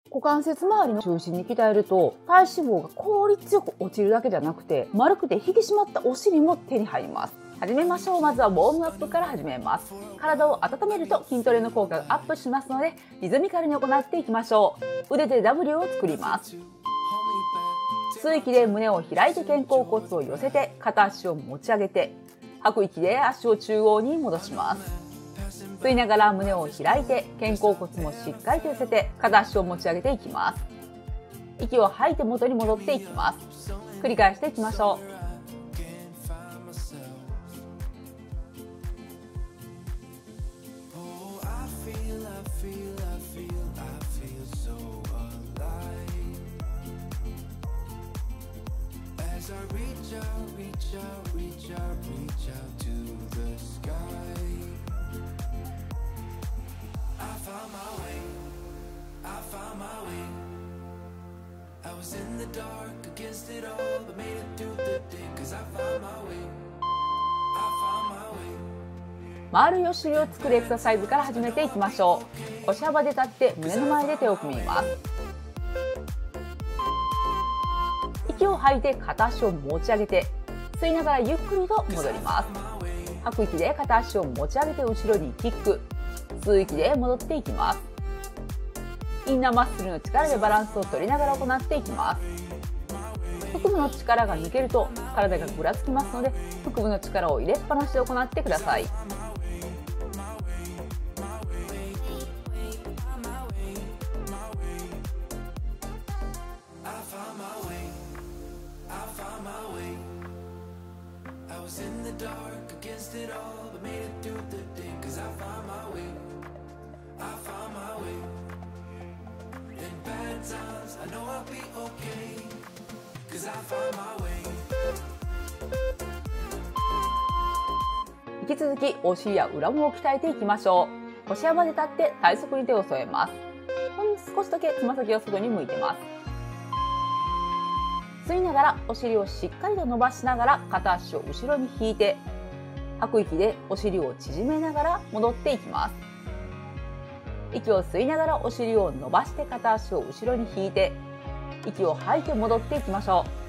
股関節周りの中心に鍛えると、体脂肪が効率よく落ちるだけじゃなくて、丸くて引き締まったお尻も手に入ります。始めましょう。まずはウォームアップから始めます。体を温めると筋トレの効果がアップしますので、リズミカルに行っていきましょう。腕で W を作ります。吸う息で胸を開いて肩甲骨を寄せて、片足を持ち上げて、吐く息で足を中央に戻します。吸いながら胸を開いて、肩甲骨もしっかりと寄せて、片足を持ち上げていきます。息を吐いて元に戻っていきます。繰り返していきましょう。丸いお尻を作るエクササイズから始めていきましょう。腰幅で立って胸の前で手を組みます。息を吐いて片足を持ち上げて、吸いながらゆっくりと戻ります。吐く息で片足を持ち上げて後ろにキック。吸う息で戻っていきます。インナーマッスルの力でバランスを取りながら行っていきます。腹部の力が抜けると体がぐらつきますので、腹部の力を入れっぱなしで行ってください。引き続きお尻や裏ももを鍛えていきましょう。腰幅で立って体側に手を添えます。ほんの少しだけつま先を外に向いてます。吸いながらお尻をしっかりと伸ばしながら片足を後ろに引いて、吐く息でお尻を縮めながら戻っていきます。息を吸いながらお尻を伸ばして片足を後ろに引いて、息を吐いて戻っていきましょう。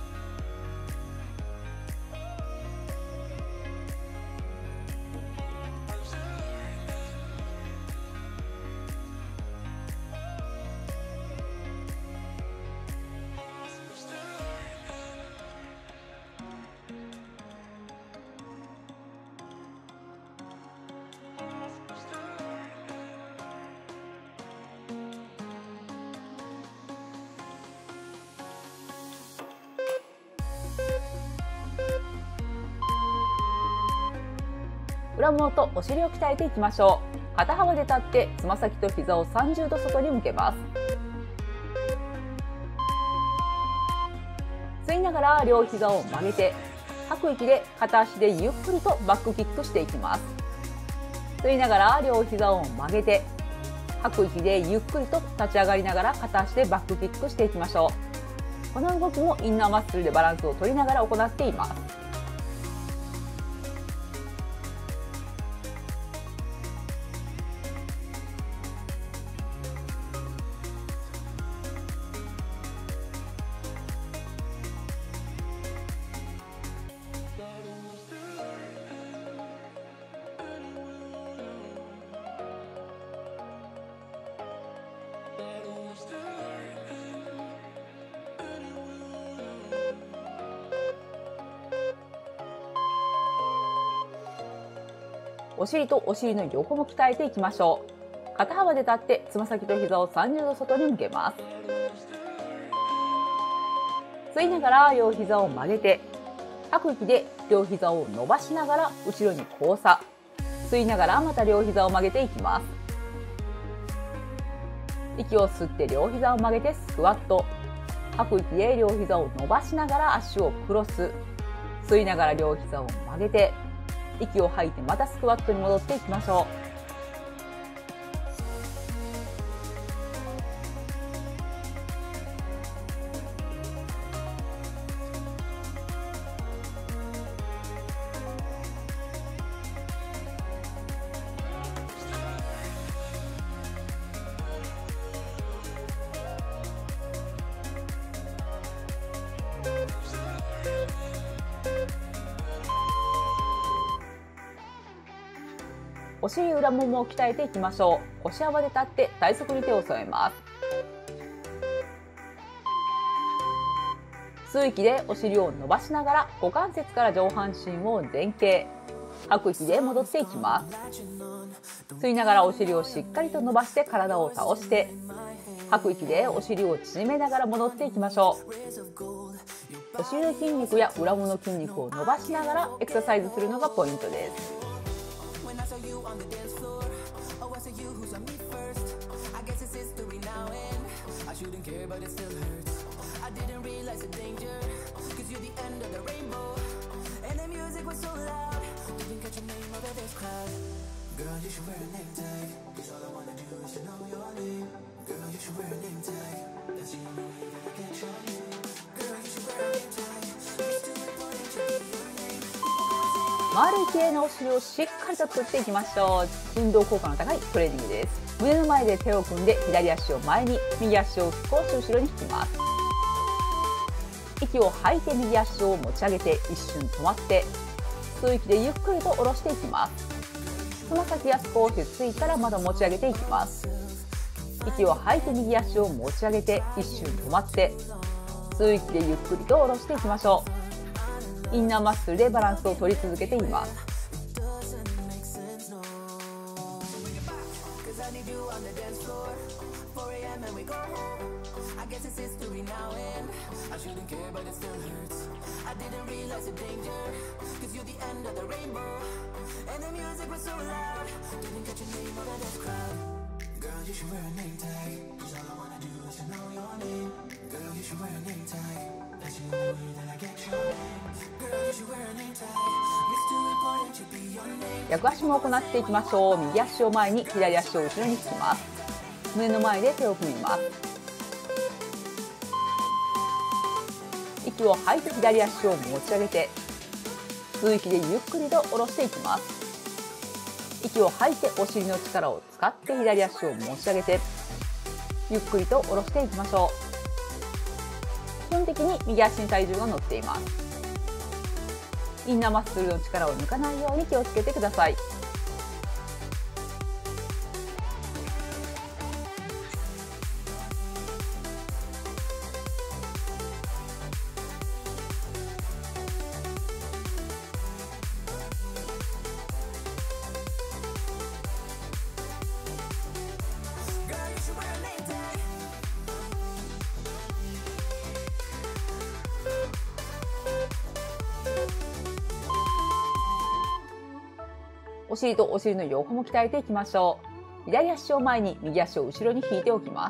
裏ももとお尻を鍛えていきましょう。肩幅で立ってつま先と膝を30度外に向けます。吸いながら両膝を曲げて、吐く息で片足でゆっくりとバックキックしていきます。吸いながら両膝を曲げて、吐く息でゆっくりと立ち上がりながら片足でバックキックしていきましょう。この動きもインナーマッスルでバランスを取りながら行っています。お尻とお尻の横も鍛えていきましょう。肩幅で立ってつま先と膝を30度外に向けます。吸いながら両膝を曲げて、吐く息で両膝を伸ばしながら後ろに交差。吸いながらまた両膝を曲げていきます。息を吸って両膝を曲げてスクワット。吐く息で両膝を伸ばしながら足をクロス。吸いながら両膝を曲げて、息を吐いてまたスクワットに戻っていきましょう。 お尻裏ももを鍛えていきましょう。腰幅で立って体側に手を添えます。吸う息でお尻を伸ばしながら股関節から上半身を前傾。吐く息で戻っていきます。吸いながらお尻をしっかりと伸ばして体を倒して、吐く息でお尻を縮めながら戻っていきましょう。お尻の筋肉や裏ももの筋肉を伸ばしながらエクササイズするのがポイントです。丸い綺麗なお尻をしっかりと作っていきましょう。運動効果の高いトレーニングです。胸の前で手を組んで左足を前に、右足を少し後ろに引きます。息を吐いて右足を持ち上げて一瞬止まって、吸う息でゆっくりと下ろしていきます。つま先が少しついたらまた持ち上げていきます。息を吐いて右足を持ち上げて一瞬止まって、吸う息でゆっくりと下ろしていきましょう。インナーマッスルでバランスを取り続けています。逆足も行っていきましょう。右足を前に、左足を後ろに引きます。胸の前で手を組みます。息を吐いて左足を持ち上げて、吸う息でゆっくりと下ろしていきます。息を吐いてお尻の力を使って左足を持ち上げて、ゆっくりと下ろしていきましょう。基本的に右足に体重が乗っています。インナーマッスルの力を抜かないように気をつけてください。お尻とお尻の横も鍛えていきましょう。左足を前に、右足を後ろに引いておきます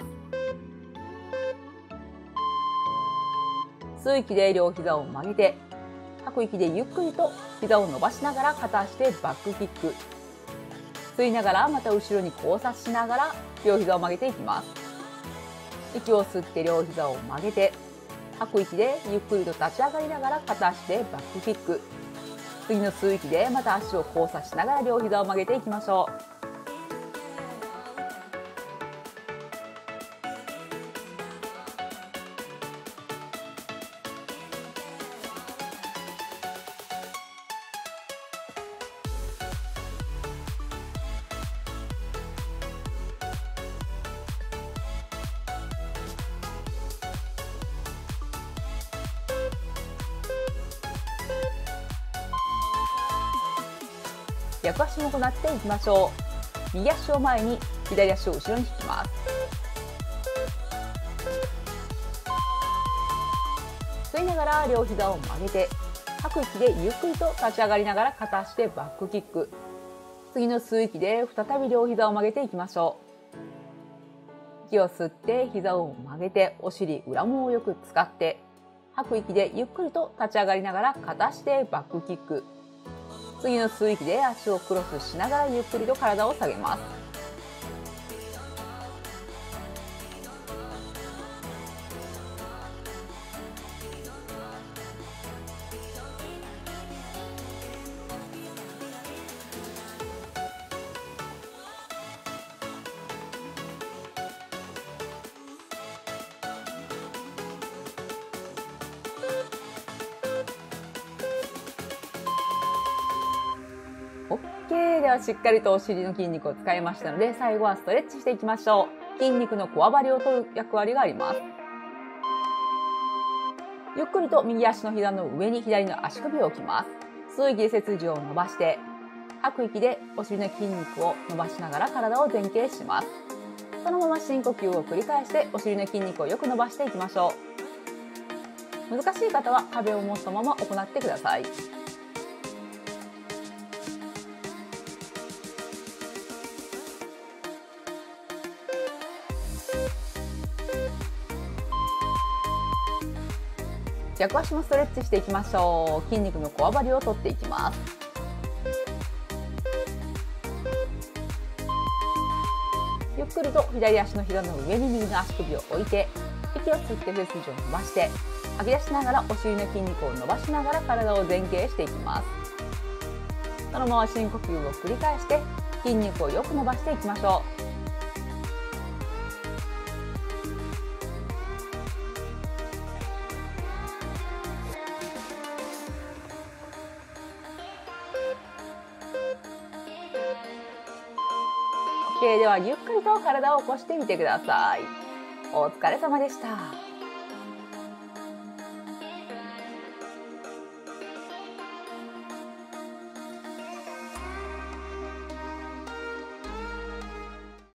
。吸う息で両膝を曲げて、吐く息でゆっくりと膝を伸ばしながら片足でバックキック。吸いながらまた後ろに交差しながら両膝を曲げていきます。息を吸って両膝を曲げて、吐く息でゆっくりと立ち上がりながら片足でバックキック。次の吸う息でまた足を交差しながら両膝を曲げていきましょう。逆足も行っていきましょう。右足を前に、左足を後ろに引きます。吸いながら両膝を曲げて、吐く息でゆっくりと立ち上がりながら片足でバックキック。次の吸う息で再び両膝を曲げていきましょう。息を吸って膝を曲げて、お尻裏ももをよく使って、吐く息でゆっくりと立ち上がりながら片足でバックキック。次の吸う息で足をクロスしながらゆっくりと体を下げます。 OK。ではしっかりとお尻の筋肉を使いましたので、最後はストレッチしていきましょう。筋肉のこわばりを取る役割があります。ゆっくりと右足の膝の上に左の足首を置きます。吸う息で背筋を伸ばして、吐く息でお尻の筋肉を伸ばしながら体を前傾します。そのまま深呼吸を繰り返してお尻の筋肉をよく伸ばしていきましょう。難しい方は壁を持ったまま行ってください。逆足もストレッチしていきましょう。筋肉のこわばりを取っていきます。ゆっくりと左足の膝の上に右の足首を置いて、息を吸って背筋を伸ばして、吐き出しながらお尻の筋肉を伸ばしながら体を前傾していきます。そのまま深呼吸を繰り返して筋肉をよく伸ばしていきましょう。ではゆっくりと体を起こしてみてください。お疲れ様でした。